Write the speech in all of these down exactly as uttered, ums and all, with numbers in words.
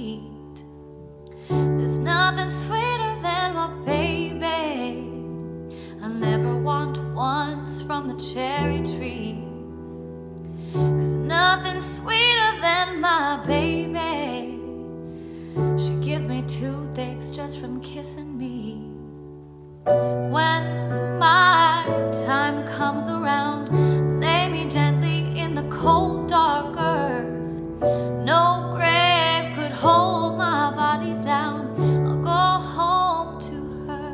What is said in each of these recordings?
need. There's nothing sweeter than my baby. I'll never want once from the cherry tree. 'Cause nothing's sweeter than my baby. She gives me toothaches just from kissing me. When my time comes around, lay me gently in the cold dark earth. No grave could hold my body down. I'll go home to her.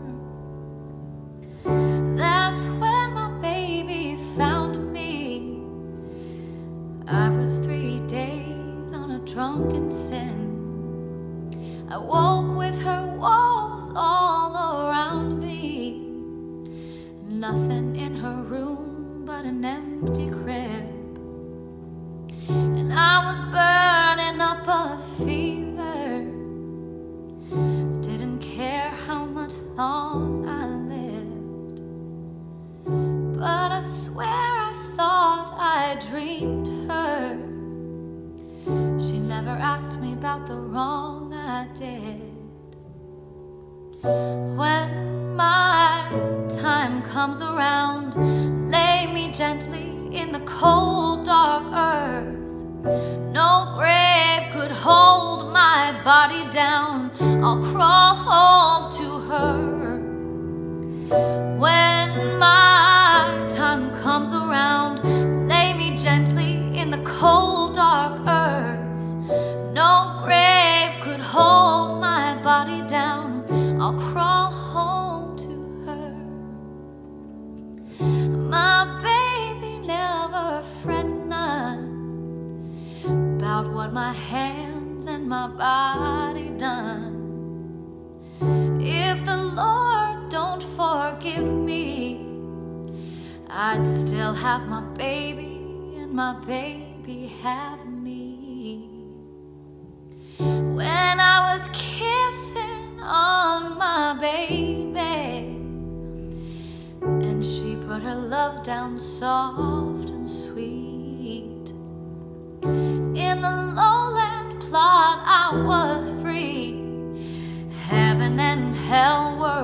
That's when my baby found me. I was three days on a drunken sin. I woke with her walls all around me. Nothing in her room but an empty crib. And I was burning up a fever. Didn't care how much long I lived. But I swear I thought I dreamed her. She never asked me about the wrong I did. When my time comes around, lay me gently in the cold dark earth. No grave could hold my body down. I'll crawl home to her. When my time comes around, lay me gently in the cold dark earth. No grave could hold my body down. I'll crawl home to her. My baby never fret none about what my hands and my body done. If the Lord don't forgive me, I'd still have my baby and my baby have me. When I was kissing on my baby, and she put her love down soft and sweet. In the lowland plot I was free. Heaven and hell were